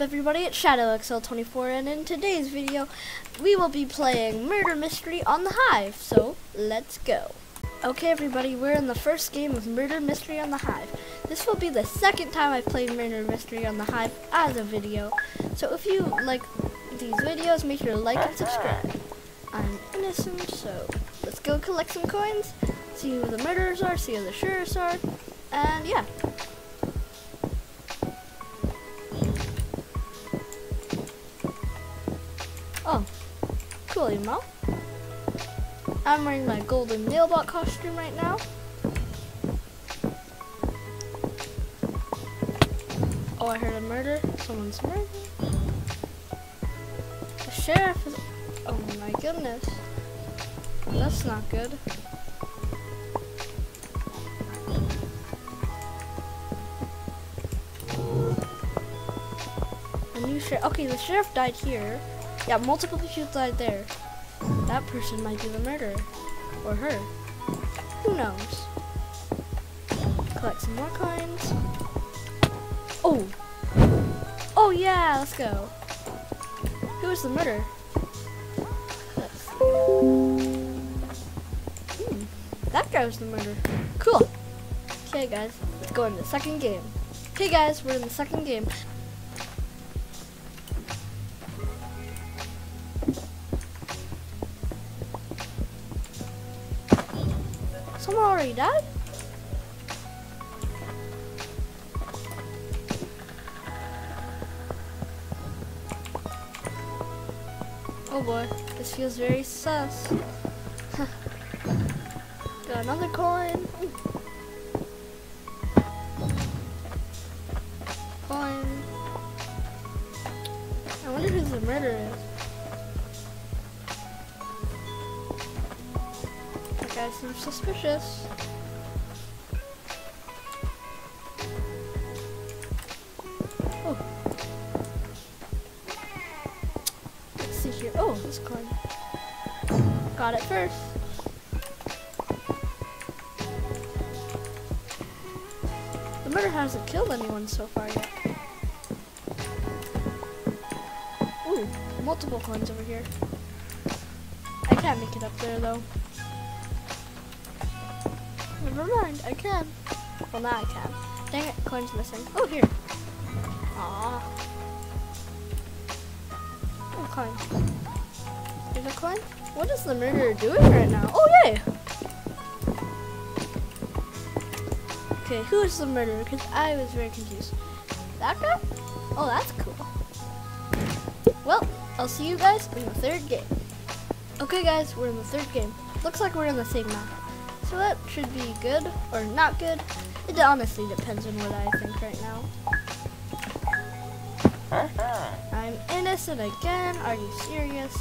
everybody? It's ShadowXL24 and in today's video we will be playing Murder Mystery on the Hive, so let's go. Okay everybody, we're in the first game of Murder Mystery on the Hive. This will be the second time I've played Murder Mystery on the Hive as a video, so if you like these videos, make sure to like and subscribe. I'm innocent, so let's go collect some coins, see who the murderers are, see who the sheriffs are, and yeah. Oh, cool, Emo. I'm wearing my golden nailbot costume right now. Oh, I heard a murder. Someone's murdered. The sheriff is... Oh my goodness. That's not good. A new sheriff. Okay, the sheriff died here. Yeah, multiple people died there. That person might be the murderer. Or her. Who knows? Collect some more coins. Oh! Oh yeah, let's go. Who was the murderer? That guy was the murderer. Cool. Okay guys, let's go into the second game. Okay guys, we're in the second game. Someone already died? Oh boy, this feels very sus. Got another coin. Coin. I wonder who the murderer is. That guy seems suspicious. Oh. Let's see here. Oh, this coin. Got it first. The murderer hasn't killed anyone so far yet. Ooh, multiple coins over here. I can't make it up there though. Never mind, I can. Well, now I can. Dang it, coin's missing. Oh, here. Aww. Oh, coin. There's a coin? What is the murderer doing right now? Oh, yay! Okay, who is the murderer? Because I was very confused. That guy? Oh, that's cool. Well, I'll see you guys in the third game. Okay, guys, we're in the third game. Looks like we're in the same map. So that should be good or not good. It honestly depends on what I think right now. I'm innocent again. Are you serious?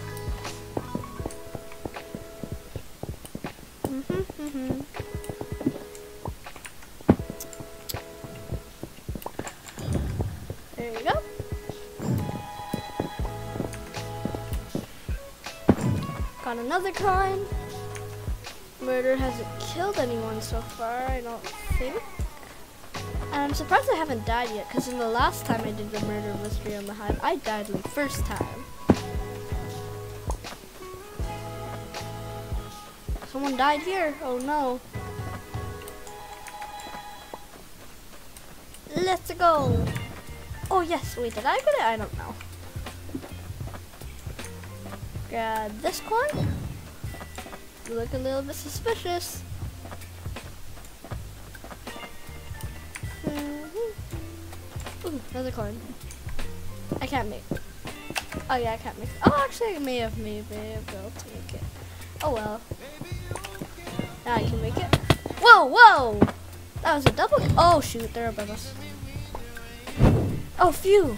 There we go. Got another coin. Murder hasn't killed anyone so far, I don't think. And I'm surprised I haven't died yet, because in the last time I did the murder mystery on the Hive, I died like first time. Someone died here. Oh no. Let's go. Oh yes, wait, did I get it? I don't know. Grab this coin. You look a little bit suspicious. Ooh, another coin. I can't make it. Oh yeah, I can't make it. Oh, actually I may have been able to make it. Oh well. Now I can make it. Whoa, whoa! That was a double. Oh shoot, they're above us. Oh, phew.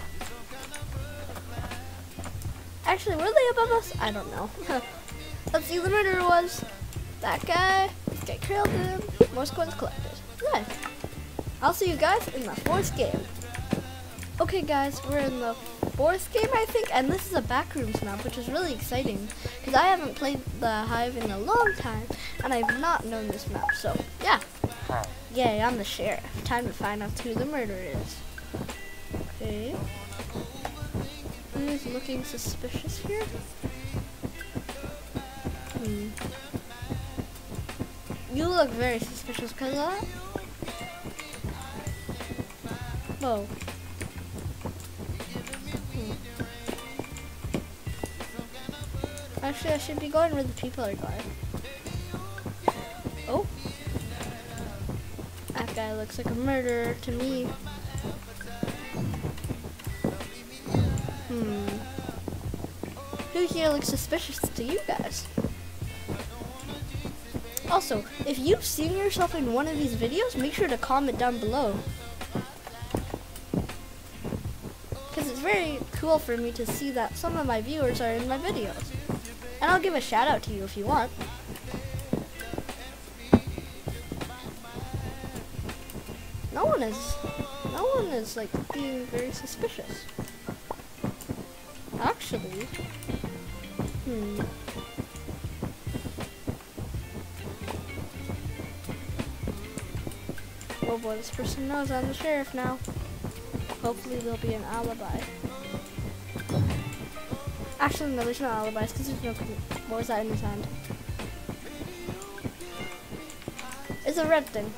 Actually, were they above us? I don't know. Let's see who the murderer was. That guy. This guy killed him. Most coins collected. Nice. I'll see you guys in the fourth game. Okay guys, we're in the fourth game I think, and this is a backrooms map, which is really exciting because I haven't played the Hive in a long time and I've not known this map, so yeah. Yay, I'm the sheriff. Time to find out who the murderer is. Okay. Who's looking suspicious here? You look very suspicious because of that. Whoa. Actually, I should be going where the people are going. Oh. That guy looks like a murderer to me. Who here looks suspicious to you guys? Also, if you've seen yourself in one of these videos, make sure to comment down below. Because it's very cool for me to see that some of my viewers are in my videos. And I'll give a shout out to you if you want. No one is like being very suspicious. Actually, oh boy, this person knows I'm the sheriff now. Hopefully there'll be an alibi. Actually, no, there's no alibis because there's no. What was that in his hand? It's a red thing.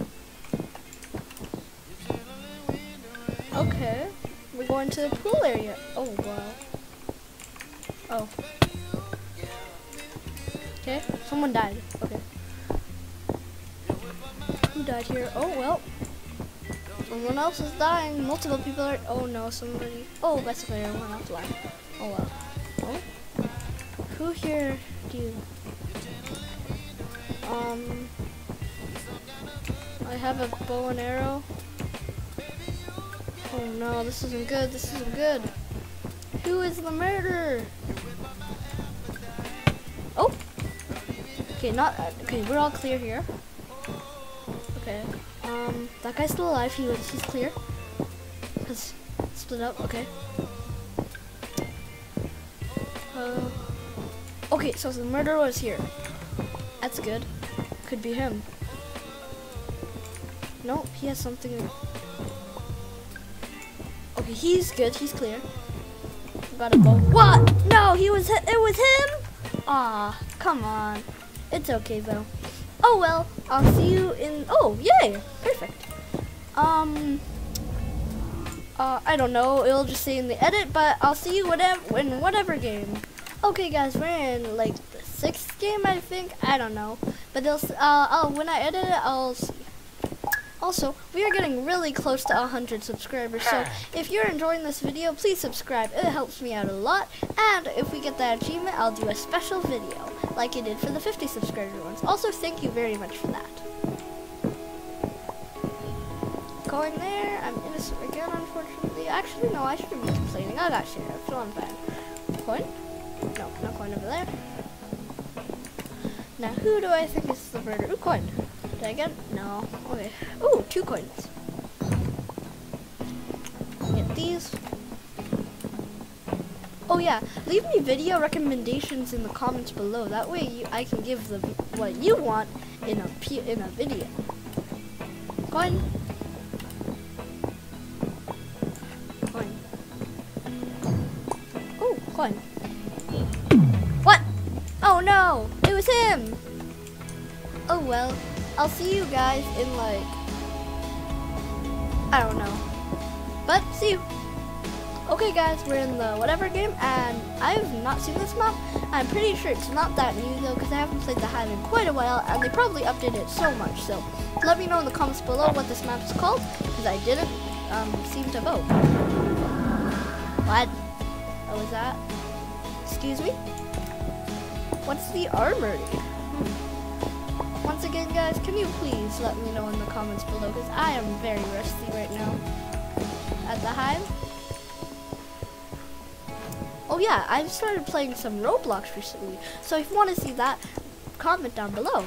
Okay, we're going to the pool area. Oh wow. Oh. Okay, someone died. Okay. Who died here? Oh well. Someone else is dying. Multiple people are. Oh no, somebody. Oh, basically everyone else died. Oh well. Oh. Who here do you? I have a bow and arrow. Oh no, this isn't good. This isn't good. Who is the murderer? Oh. Okay, okay. We're all clear here. Okay. That guy's still alive. He's clear. Cause split up. Okay. Okay, so the murderer was here. That's good. Could be him. Nope, he has something. Okay, he's good. He's clear. Got a bow. What? No, it was him? Aw, come on. It's okay though. Oh well, I'll see you in. Oh, yay! Perfect. I don't know. It'll just say in the edit, but I'll see you in whatever game. Okay, guys, we're in like the 6th game, I think. I don't know, but when I edit it, I'll see. Also, we are getting really close to 100 subscribers, so if you're enjoying this video, please subscribe. It helps me out a lot, and if we get that achievement, I'll do a special video, like I did for the 50 subscriber ones. Also, thank you very much for that. Going there, I'm innocent again, unfortunately. Actually, no, I shouldn't be complaining. I got sheriff, so I'm fine. Coin? No, no coin over there. Now, who do I think is the murderer? Ooh, coin. Did I get? No. Okay. Ooh, 2 coins. Get these. Oh yeah, leave me video recommendations in the comments below. That way I can give what you want in a video. Coin. Coin. Oh, coin. What? Oh no! It was him! Oh well. I'll see you guys in like, I don't know, but see you. Okay guys, we're in the whatever game, and I've not seen this map. I'm pretty sure it's not that new though, because I haven't played the Hive in quite a while, and they probably updated it so much. So let me know in the comments below what this map is called, because I didn't seem to vote. What? What was that? Excuse me? What's the armory? Once again, guys, can you please let me know in the comments below, because I am very rusty right now at the Hive. Oh yeah, I've started playing some Roblox recently, so if you want to see that, comment down below.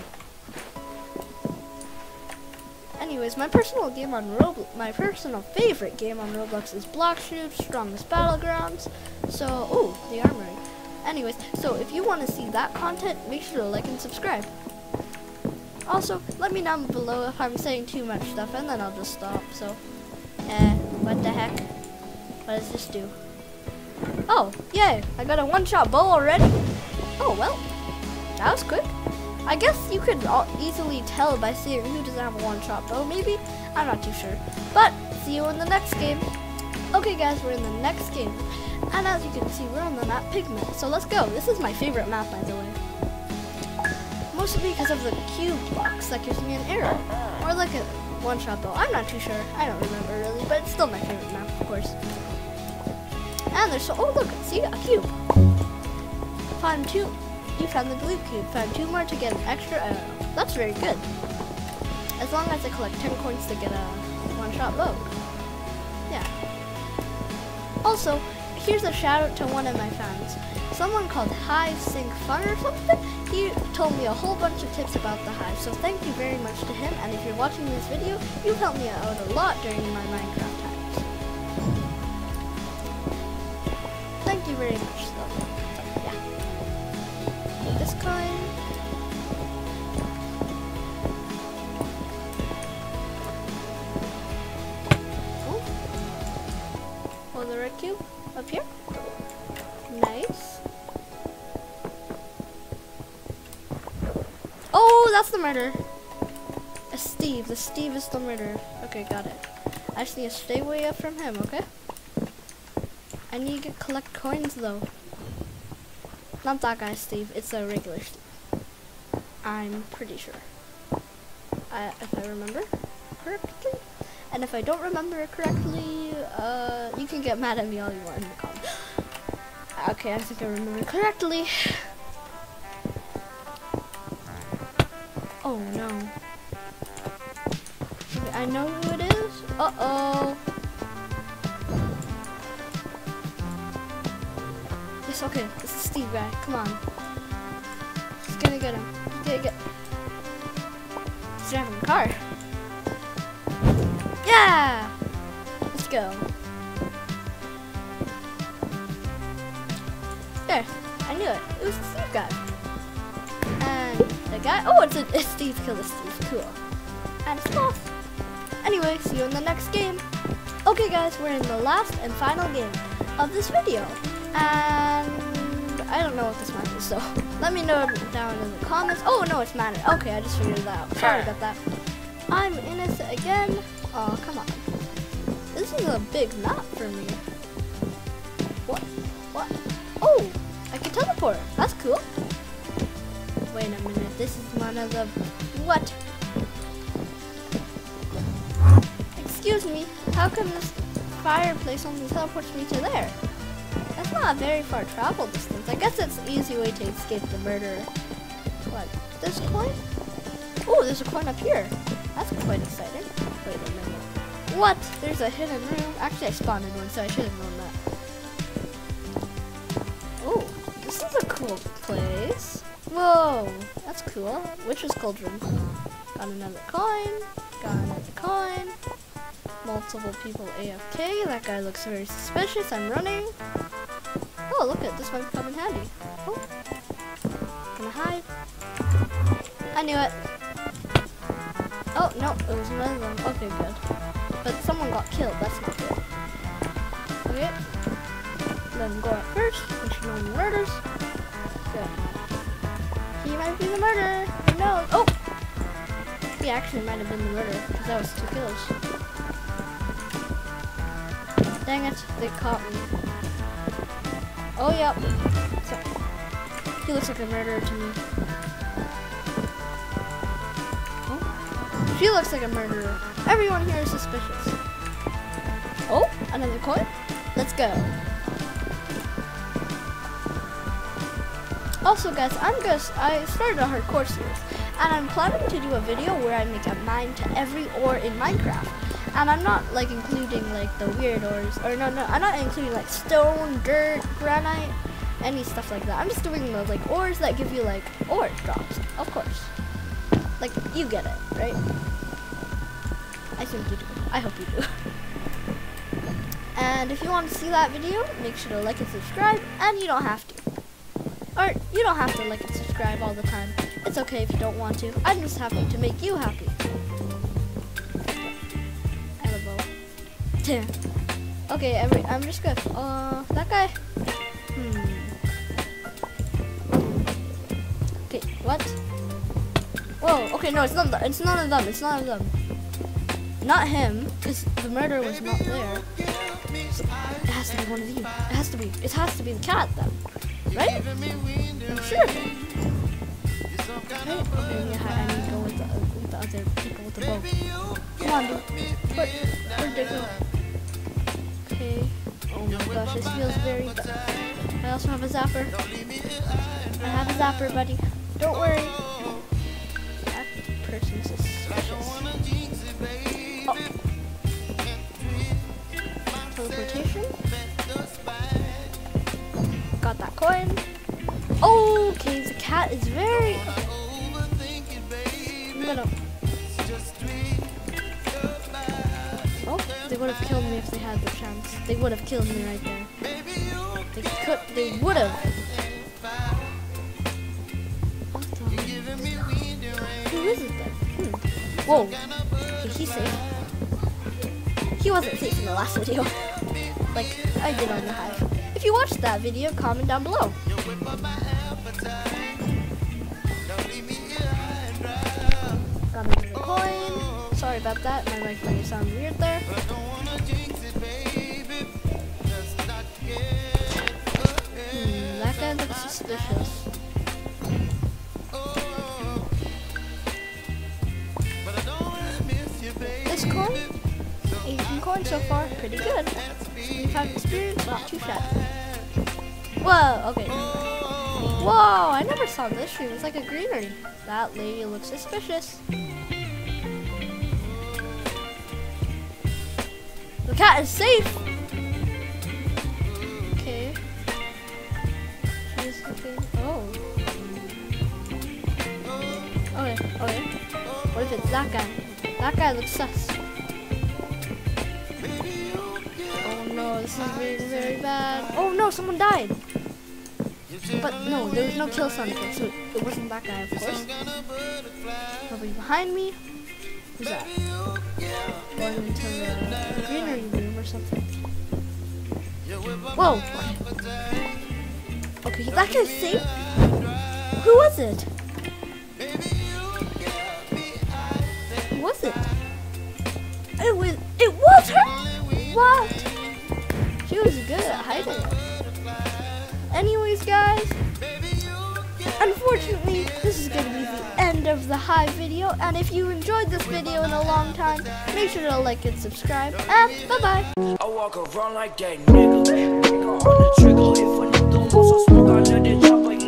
Anyways, my personal favorite game on Roblox is Block Shoot, Strongest Battlegrounds. So, oh, the armory. Anyways, so if you want to see that content, make sure to like and subscribe. Also, let me down below if I'm saying too much stuff, and then I'll just stop. So, what the heck? What does this do? Oh, yay, I got a one-shot bow already? Oh, well, that was quick. I guess you could easily tell by seeing who doesn't have a one-shot bow, maybe? I'm not too sure. But, see you in the next game. Okay guys, we're in the next game. And as you can see, we're on the map Pigment. So let's go. This is my favorite map, by the way. Mostly because of the cube box that gives me an arrow. Or like a one-shot bow. I'm not too sure. I don't remember really, but it's still my favorite map, of course. And there's oh look, see, a cube. Found two. You found the blue cube. Found 2 more to get an extra arrow. That's very good. As long as I collect 10 coins to get a one-shot bow. Yeah. Also, here's a shout out to one of my fans. Someone called Hive Fun or something. He told me a whole bunch of tips about the Hive. So thank you very much to him. And if you're watching this video, you've helped me out a lot during my Minecraft times. Thank you very much, though. Yeah. This coin. Oh, the red cube up here. Nice. Oh, that's the murderer. Steve. The Steve is the murderer. Okay, got it. I just need to stay way up from him, okay? I need to collect coins, though. Not that guy, Steve. It's a regular Steve. I'm pretty sure. If I remember correctly. And if I don't remember it correctly, you can get mad at me all you want in the comments. Okay, I think I remember correctly. Oh no. Okay, I know who it is. Uh-oh. Yes, okay, this is Steve guy. Come on. He's gonna get him. Get. He's driving a car. Yeah! Let's go. There, I knew it. It was the Steve guy. And the guy, oh, it's Steve killed a Steve. Cool. And it's boss. Anyway, see you in the next game. Okay guys, we're in the last and final game of this video. And I don't know what this map is, so let me know down in the comments. Oh no, it's Manor. Okay, I just figured it out. Sorry about that. I'm innocent again. Oh, come on. This is a big map for me. What? Oh, I can teleport. That's cool. Wait a minute. This is one of the... What? Excuse me. How come this fireplace only teleports me to there? That's not a very far travel distance. I guess it's an easy way to escape the murderer. What? This coin? Oh, there's a coin up here. That's quite exciting. Wait a minute. What? There's a hidden room. Actually, I spawned in one, so I should have known that. Oh, this is a cool place. Whoa, that's cool. Witch's Cauldron. Got another coin. Got another coin. Multiple people AFK. That guy looks very suspicious. I'm running. Oh, look at this might come in handy. Oh, gonna hide. I knew it. Oh, no, it was one of them. Okay, good. But someone got killed. That's not good. Okay. Let him go at first. Make sure no one murders. Good. He might be the murderer. Who knows? Oh! He actually might have been the murderer because that was 2 kills. Dang it. They caught me. Oh, yep. So, he looks like a murderer to me. She looks like a murderer. Everyone here is suspicious. Oh, another coin. Let's go. Also, guys, I started a hardcore series, and I'm planning to do a video where I make a mine to every ore in Minecraft. And I'm not like including like the weird ores, or no, I'm not including like stone, dirt, granite, any stuff like that. I'm just doing the like ores that give you like ore drops, of course. Like, you get it, right? I think you do. I hope you do. And if you want to see that video, make sure to like and subscribe, and you don't have to. Or, you don't have to like and subscribe all the time. It's okay if you don't want to. I'm just happy to make you happy. I love both. Okay, I'm just good. That guy. Okay, no, it's none of them. It's none of them. Not him, because the murderer was not there. So it has to be one of you. It has to be the cat then, right? I'm sure. Right? Okay, yeah, I need to go with the other people with the boat. Come on, dude. Where'd they go? Okay. Oh my gosh, this feels very bad. I also have a zapper. I have a zapper, buddy. Don't worry. That person's suspicious. Oh. Teleportation. Got that coin. Okay, the cat is very... I'm gonna... Oh, they would have killed me if they had the chance. They would have killed me right there. They would have. Who is it then? Whoa. Okay, he's safe. He wasn't safe in the last video. Like I did on the Hive. If you watched that video, comment down below. Got another coin. Sorry about that. My mic might sound weird there. That guy looks suspicious. This coin, 18 coins so far, pretty good. 75 experience, not too shabby. Whoa, okay. Whoa, I never saw this. She was like a greenery. That lady looks suspicious. The cat is safe. Okay. She's looking. Oh. Okay. Okay. What if it's that guy? That guy looks sus. Oh no, this is being very bad. Oh no, someone died. But no, there was no kill sound effect, so it wasn't that guy, of course. Nobody behind me. Who's that? Going into the greenery room or something. Whoa! Okay, that guy's safe? Who was it? Who was it? It was her? What? She was good at hiding it. Anyways, guys, unfortunately, this is going to be the end of the Hive video. And if you enjoyed this video in a long time, make sure to like and subscribe. And bye-bye. I walk around like that nigga. On the trigger, if a nigga wants some smoke, I let it drop like